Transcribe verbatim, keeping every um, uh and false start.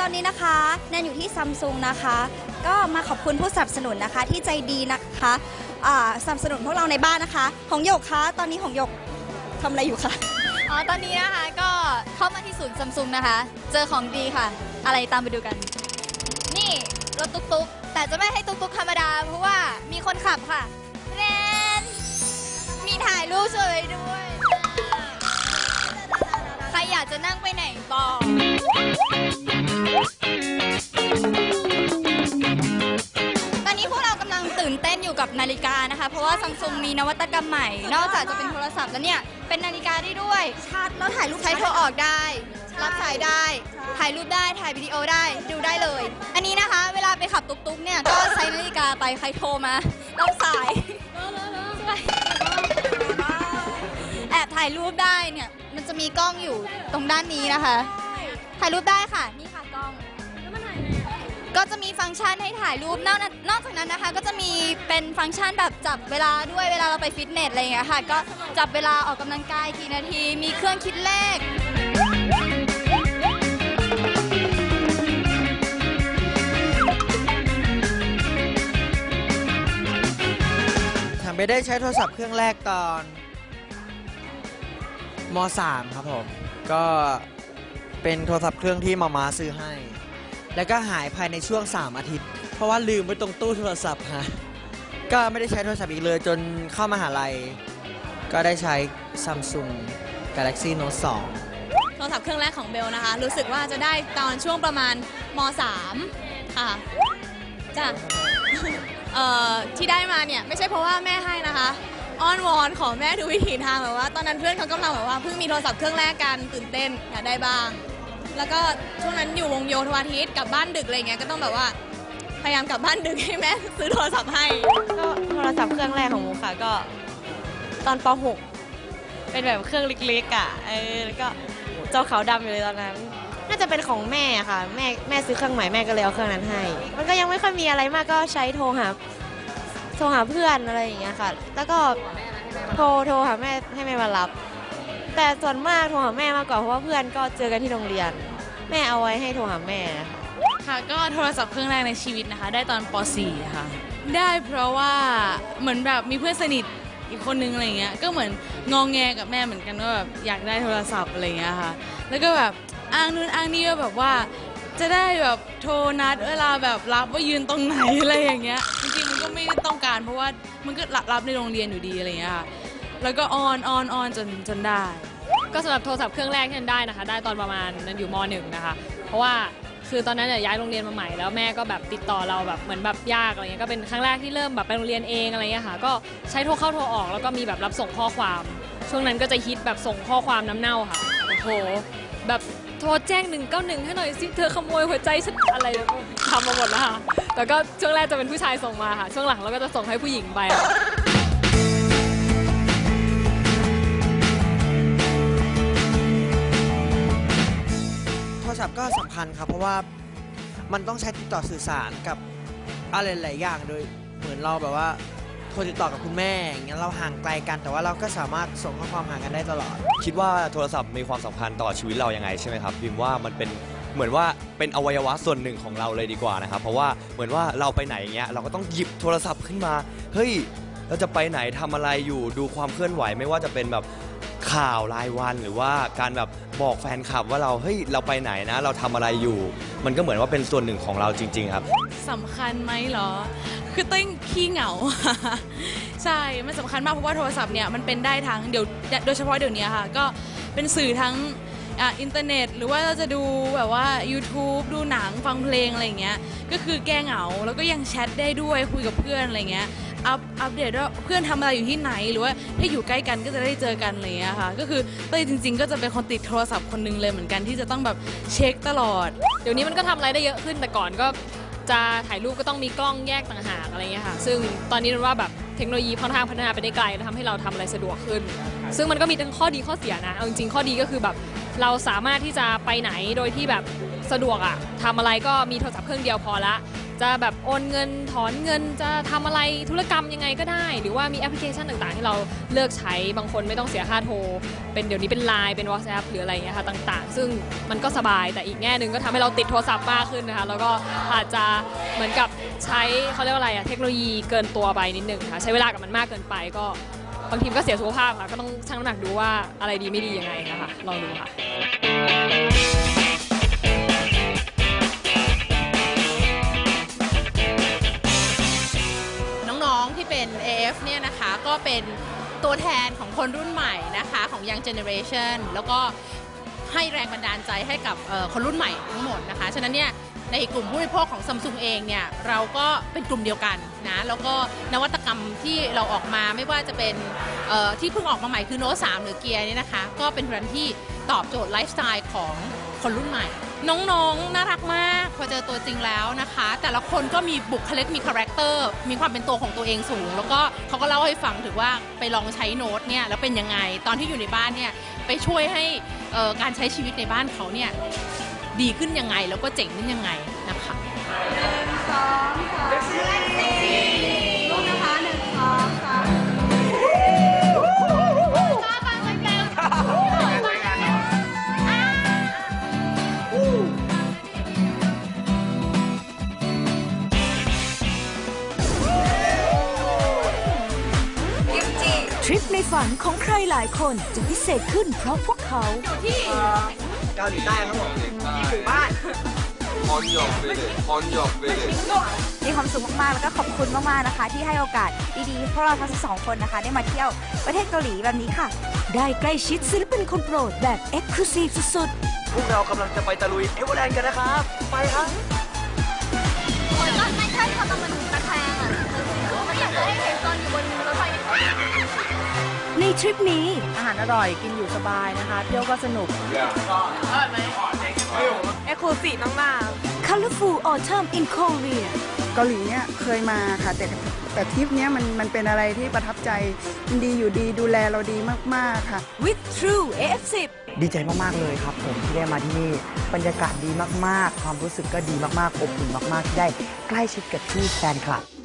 ตอนนี้นะคะแนนอยู่ที่ซัมซุงนะคะก็มาขอบคุณผู้สนับสนุนนะคะที่ใจดีนะคะสนับสนุนพวกเราในบ้านนะคะหงหยกคะตอนนี้หงหยกทำอะไรอยู่คะอ๋อตอนนี้นะคะก็เข้ามาที่ศูนย์ซัมซุงนะคะเจอของดีค่ะอะไรตามไปดูกันนี่รถตุ๊กๆแต่จะไม่ให้ตุ๊กๆธรรมดาเพราะว่ามีคนขับค่ะแนนมีถ่ายรูปสวยด้วยใครอยากจะนั่งไปไหนบอกตอนนี้พวกเรากำลังตื่นเต้นอยู่กับนาฬิกานะคะเพราะว่าซัมซุงมีนวัตกรรมใหม่นอกจากจะเป็นโทรศัพท์แล้วเนี่ยเป็นนาฬิกาได้ด้วยชาร์จแล้วถ่ายรูปใช้โทรออกได้รับสายได้ถ่ายรูปได้ถ่ายวิดีโอได้ดูได้เลยอันนี้นะคะเวลาไปขับตุ๊กๆเนี่ยก็ใช้นาฬิกาไปใครโทรมารับสายแอบถ่ายรูปได้เนี่ยมันจะมีกล้องอยู่ตรงด้านนี้นะคะถ่ายรูปได้ค่ะนี่ค่ะกล้องก็จะมีฟังก์ชันให้ถ่ายรูปนอกนอกจากนั้นนะคะก็จะมีเป็นฟังก์ชันแบบจับเวลาด้วยเวลาเราไปฟิตเนสอะไรอย่างเงี้ยค่ะก็จับเวลาออกกำลังกายกี่นาทีมีเครื่องคิดเลขไปได้ใช้โทรศัพท์เครื่องแรกตอนม .สาม ครับผมก็เป็นโทรศัพท์เครื่องที่มาม่าซื้อให้แล้วก็หายภายในช่วงสามอาทิตย์เพราะว่าลืมไว้ตรงตู้โทรศัพท์ฮะก็ไม่ได้ใช้โทรศัพท์อีกเลยจนเข้ามหาลัยก็ได้ใช้ Samsung Galaxy Note สองโทรศัพท์เครื่องแรกของเบลนะคะรู้สึกว่าจะได้ตอนช่วงประมาณม .สาม ค่ะจ้ะเอ่อที่ได้มาเนี่ยไม่ใช่เพราะว่าแม่ให้นะคะอ้อนวอนขอแม่ทุกวิถีทางแบบว่าตอนนั้นเพื่อนเขากำลังแบบว่าเพิ่งมีโทรศัพท์เครื่องแรกกันตื่นเต้นอยากได้บ้างแล้วก็ช่วงนั้นอยู่วงโยธวาทิตกลับบ้านดึกอะไรเงี้ยก็ต้องแบบว่าพยายามกลับบ้านดึกให้แม่ซื้อโทรศัพท์ให้ก็โทรศัพท์เครื่องแรกของหมูค่ะก็ตอนป .หก เป็นแบบเครื่องเล็กๆอ่ะเออแล้วก็จอขาวดำอยู่เลยตอนนั้นน่าจะเป็นของแม่ค่ะแม่แม่ซื้อเครื่องใหม่แม่ก็เลยเอาเครื่องนั้นให้มันก็ยังไม่ค่อยมีอะไรมากก็ใช้โทรหาโทรหาเพื่อนอะไรอย่างเงี้ยค่ะแล้วก็โทรโทรหาแม่ให้แม่มารับแต่ส่วนมากโทรหาแม่มากกว่าเพราะว่าเพื่อนก็เจอกันที่โรงเรียนแม่เอาไว้ให้โทรหาแม่ค่ะก็โทรศัพท์เครื่องแรกในชีวิตนะคะได้ตอนป .สี่ ค่ะได้เพราะว่าเหมือนแบบมีเพื่อนสนิทอีกคนนึงอะไรเงี้ยก็เหมือนงองแงกับแม่เหมือนกันว่าแบบอยากได้โทรศัพท์อะไรเงี้ยค่ะแล้วก็แบบอ้างนู่นอ้างนี่ว่าแบบว่าจะได้แบบโทรนัดเวลาแบบรับว่ายืนตรงไหนอะไรอย่างเงี้ยจริงๆมันก็ไม่ได้ต้องการเพราะว่ามันก็รับในโรงเรียนอยู่ดีอะไรเงี้ยค่ะแล้วก็ออนออนออนจนจนได้ก็สำหรับโทรศัพท์เครื่องแรกที่ได้นะคะได้ตอนประมาณนั้นอยู่ม .หนึ่ง นะคะเพราะว่าคือตอนนั้นย้ายโรงเรียนมาใหม่แล้วแม่ก็แบบติดต่อเราแบบเหมือนแบบยากอะไรเงี้ยก็เป็นครั้งแรกที่เริ่มแบบไปโรงเรียนเองอะไรเงี้ยค่ะก็ใช้โทรเข้าโทรออกแล้วก็มีแบบรับส่งข้อความช่วงนั้นก็จะฮิตแบบส่งข้อความน้ำเน่าค่ะโอ้โหแบบโทรแจ้งหนึ่งเก้าหนึ่งให้หน่อยสิเธอขโมยหัวใจฉันอะไรทำมาหมดแล้วค่ะแต่ก็ช่วงแรกจะเป็นผู้ชายส่งมาค่ะช่วงหลังเราก็จะส่งให้ผู้หญิงไปโทรศัพท์ก็สำคัญครับเพราะว่ามันต้องใช้ติดต่อสื่อสารกับอะไรหลายอย่างโดยเหมือนเราแบบว่าโทรติดต่อกับคุณแม่อย่างเงี้ยเราห่างไกลกันแต่ว่าเราก็สามารถส่งข้อความหากันได้ตลอดคิดว่าโทรศัพท์มีความสำคัญต่อชีวิตเรายังไงใช่ไหมครับพิมว่ามันเป็นเหมือนว่าเป็นอวัยวะส่วนหนึ่งของเราเลยดีกว่านะครับเพราะว่าเหมือนว่าเราไปไหนอย่างเงี้ยเราก็ต้องหยิบโทรศัพท์ขึ้นมาเฮ้ยเราจะไปไหนทำอะไรอยู่ดูความเคลื่อนไหวไม่ว่าจะเป็นแบบข่าวรายวันหรือว่าการแบบบอกแฟนคลับว่าเราเฮ้ยเราไปไหนนะเราทำอะไรอยู่มันก็เหมือนว่าเป็นส่วนหนึ่งของเราจริงๆครับสำคัญไหมเหรอคือติ้งขี้เหงาใช่มันสำคัญมากเพราะว่าโทรศัพท์เนี่ยมันเป็นได้ทั้งเดี๋ยวโดยเฉพาะเดี๋ยวนี้ค่ะก็เป็นสื่อทั้งอินเทอร์เน็ตหรือว่าเราจะดูแบบว่า YouTube ดูหนังฟังเพลงอะไรอย่างเงี้ยก็คือแก้เหงาแล้วก็ยังแชทได้ด้วยคุยกับเพื่อนอะไรเงี้ยอัปอัปเดตว่าเพื่อนทำอะไรอยู่ที่ไหนหรือว่าถ้าอยู่ใกล้กันก็จะได้เจอกันอะไรอย่างเงี้ยค่ะก็คือเต้ยจริงๆก็จะเป็นคนติดโทรศัพท์คนนึงเลยเหมือนกันที่จะต้องแบบเช็คตลอดเดี๋ยวนี้มันก็ทำอะไรได้เยอะขึ้นแต่ก่อนก็จะถ่ายรูปก็ต้องมีกล้องแยกต่างหากอะไรเงี้ยค่ะซึ่งตอนนี้เราว่าแบบเทคโนโลยีค่อนข้างพัฒนาไปได้ไกลทำให้เราทำอะไรสะดวกขึ้นซึ่งมันก็มีทั้งข้อดีข้อเสียนะเอาจริงๆข้อดีก็คือแบบเราสามารถที่จะไปไหนโดยที่แบบสะดวกอะทำอะไรก็มีโทรศัพท์เครื่องเดียวพอละจะแบบโอนเงินถอนเงินจะทำอะไรธุรกรรมยังไงก็ได้ หรือว่ามีแอปพลิเคชันต่างๆที่เราเลือกใช้บางคนไม่ต้องเสียค่าโทรเป็นเดี๋ยวนี้เป็น ไลน์ เป็น วอทส์แอป หรืออะไรอย่างเงี้ยค่ะต่างๆ ซึ่งมันก็สบายแต่อีกแง่หนึ่งก็ทำให้เราติดโทรศัพท์มากขึ้นนะคะแล้วก็อาจจะเหมือนกับใช้เขาเรียกว่าอะไรอะเทคโนโลยีเกินตัวไปนิดนึงค่ะใช้เวลากับมันมากเกินไปก็บางทีก็เสียสุขภาพค่ะก็ต้องชั่งน้ำหนักดูว่าอะไรดีไม่ดียังไงนะคะลองดูค่ะน้องๆที่เป็น เอ เอฟ เนี่ยนะคะก็เป็นตัวแทนของคนรุ่นใหม่นะคะของ Young Generation แล้วก็ให้แรงบันดาลใจให้กับคนรุ่นใหม่ทั้งหมดนะคะฉะนั้นเนี่ยในกลุ่มผู้บริโภคของ Samsung เองเนี่ยเราก็เป็นกลุ่มเดียวกันนะแล้วก็นวัตกรรมที่เราออกมาไม่ว่าจะเป็นที่เพิ่งออกมาใหม่คือ โน้ต สาม หรือเกียร์นี่นะคะก็เป็นแบรนด์ที่ตอบโจทย์ไลฟ์สไตล์ของคนรุ่นใหม่น้องๆน่ารักมากพอเจอตัวจริงแล้วนะคะแต่ละคนก็มีบุคลิกมีคาแรคเตอร์มีความเป็นตัวของตัวเองสูงแล้วก็เขาก็เล่าให้ฟังถึงว่าไปลองใช้โน้ตเนี่ยแล้วเป็นยังไงตอนที่อยู่ในบ้านเนี่ยไปช่วยให้การใช้ชีวิตในบ้านเขาเนี่ยดีขึ้นยังไงแล้วก็เจ๋งขึ้นยังไงนะคะหนึ่งสองสามสี่ลูกนะคะหนึ่งสองสามทริปในฝันของใครหลายคนจะพิเศษขึ้นเพราะพวกเขาเกาหลีใต้ครับผมที่หมู่บ้านมีความสุขมากๆแล้วก็ขอบคุณมากๆนะคะที่ให้โอกาสดีๆพวกเราทั้งสองคนนะคะได้มาเที่ยวประเทศเกาหลีแบบนี้ค่ะได้ใกล้ชิดศิลปินคนโปรดแบบ Exclusive สุดๆพวกเรากำลังจะไปตะลุยเอเวอร์แลนด์กันนะครับไปครับโอ้ยตอนไม่ใช่ตอนมันตะแคงอ่ะมันอยากจะให้เห็นตอนอยู่บนรถไฟในทริปนี้อาหารอร่อยกินอยู่สบายนะคะเที่ยวก็สนุกเอ็กซ์คลูซีฟมากๆ Colorful Autumn in Korea เกาหลีเนี่ยเคยมาค่ะแต่แต่ทริปเนี้ยมันมันเป็นอะไรที่ประทับใจดีอยู่ดีดูแลเราดีมากๆค่ะ With True เอ เอฟ สิบดีใจมากๆเลยครับผมที่ได้มาที่นี่บรรยากาศดีมากๆความรู้สึกก็ดีมากๆอบอุ่นมากๆที่ได้ใกล้ชิดกับที่แฟนคลับ